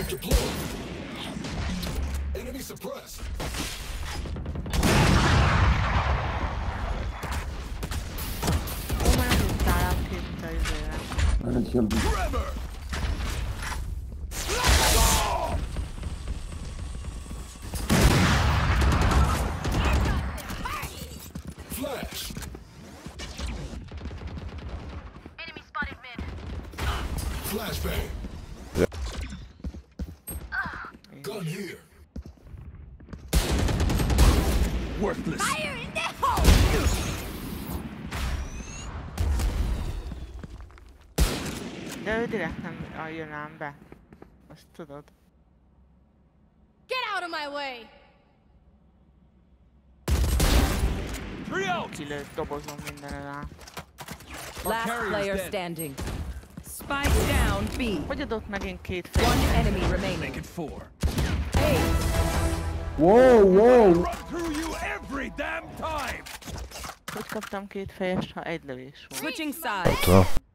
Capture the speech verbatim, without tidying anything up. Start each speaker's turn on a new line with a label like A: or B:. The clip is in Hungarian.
A: Spike deployed. Enemy suppressed.
B: Come non stare a finta di vera.
C: Non c'è un
A: Flash.
D: Enemy spotted mid.
A: Flashbang. Gun here.
E: Worthless.
D: Fire in the hole!
B: De ő direkt nem jön ám be. Azt tudod.
D: Get out of my way!
E: Trio.
B: Kilőtt dobozom minden rá.
F: Last
E: carrier is
F: player
E: dead.
F: standing. Spike down B.
B: Hogy adott megint két fél?
F: One enemy
E: Make
F: remaining.
E: it four.
F: Ace.
C: Wow, wow!
E: Run through you every damn time.
B: Hogy kaptam két fejest, ha egy lövés volt?
F: Switching sides.
G: Tudom.